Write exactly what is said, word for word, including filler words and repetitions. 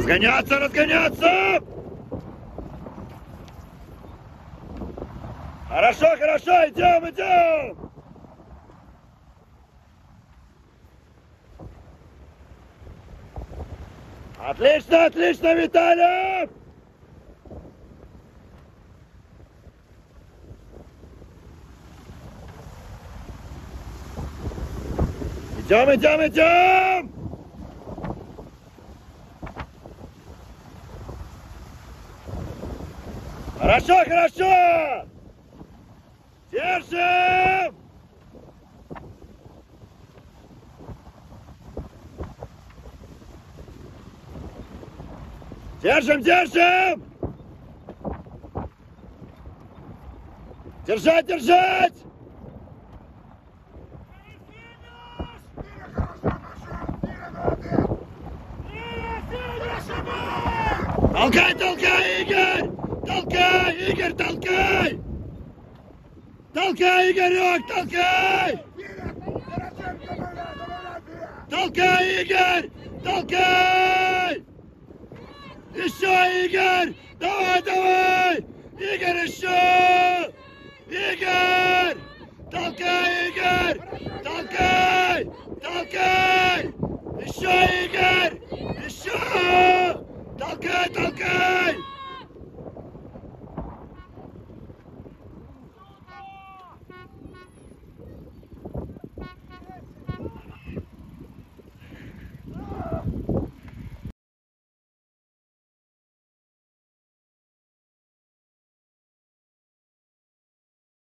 Разгоняться, разгоняться! Хорошо, хорошо, идем, идем! Отлично, отлично, Виталий! Идем, идем, идем! Хорошо, хорошо! Держим! Держим, держим! Держать, держать! Толкай, толкай, Игорь! Толкай, Игорь, толкай! Толкай, Игорек, толкай! Толкай, Игорь! Толкай! Еще, Игорь! Давай, давай! Игорь, еще!